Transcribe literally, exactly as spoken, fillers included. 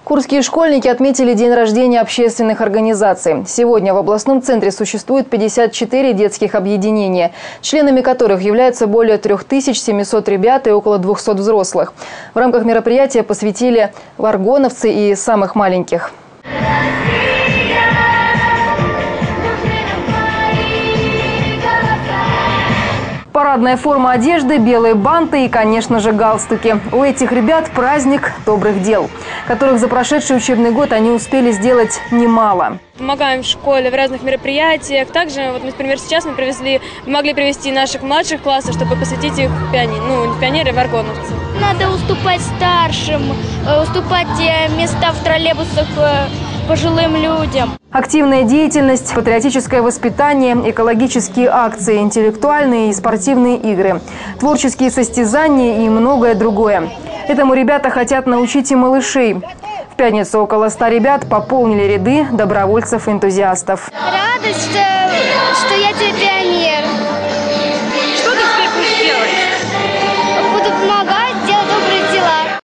Курские школьники отметили день рождения общественных организаций. Сегодня в областном центре существует пятьдесят четыре детских объединения, членами которых являются более трёх тысяч семисот ребят и около двухсот взрослых. В рамках мероприятия посвятили варгоновцы и самых маленьких. Парадная форма одежды, белые банты и, конечно же, галстуки. У этих ребят праздник добрых дел, которых за прошедший учебный год они успели сделать немало. Помогаем в школе в разных мероприятиях. Также, вот, например, сейчас мы привезли, могли привезти наших младших классов, чтобы посвятить их в пионеры, ну, не в пионеры, а в варгоновцы. Надо уступать старшим, уступать места в троллейбусах пожилым людям. Активная деятельность, патриотическое воспитание, экологические акции, интеллектуальные и спортивные игры, творческие состязания и многое другое. Этому ребята хотят научить и малышей. В пятницу около ста ребят пополнили ряды добровольцев-энтузиастов. Радость, что, что я теперь